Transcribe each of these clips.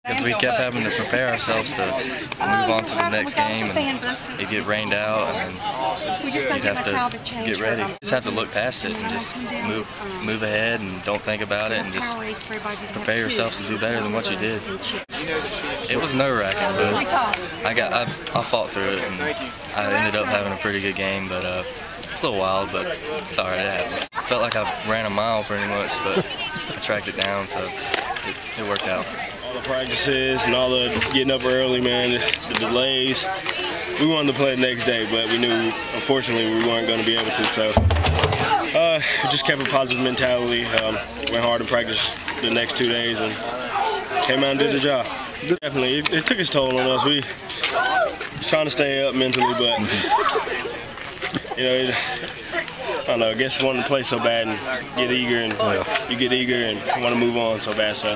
Because we kept having to prepare ourselves to move on to the next game, and it get rained out, and then you'd have to get ready. You just have to look past it and just move ahead and don't think about it and just prepare yourself to do better than what you did. It was nerve-wracking, but I fought through it, and I ended up having a pretty good game, but it's a little wild, but it's all right, it happened. I felt like I ran a mile pretty much, but I tracked it down, so it worked out. All the practices and all the getting up early, man, the delays. We wanted to play the next day, but we knew, unfortunately, we weren't going to be able to. So just kept a positive mentality, went hard in practice the next 2 days, and came out and did the job. Definitely, it took its toll on us. We was trying to stay up mentally, but you know, I don't know. I guess wanting to play so bad and get eager, and you get eager and want to move on so bad. So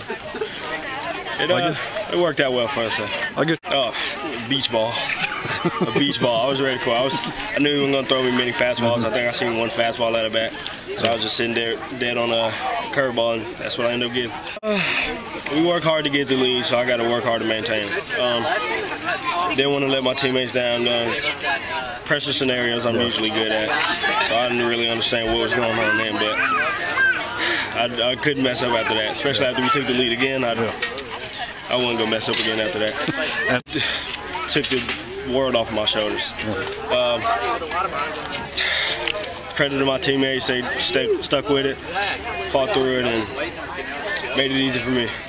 it worked out well for us. Oh, beach ball. A beach ball. I was ready for it. I knew he wasn't going to throw me many fastballs. I think I seen one fastball at a bat. So I was just sitting there dead on a curveball, and that's what I ended up getting. We work hard to get the lead, so I got to work hard to maintain it. Didn't want to let my teammates down. Pressure scenarios I'm usually good at. So I didn't really understand what was going on then, but I couldn't mess up after that, especially after we took the lead again. I wasn't going to mess up again after that. Took the world off of my shoulders. Credit to my teammates, they stuck with it, fought through it, and made it easy for me.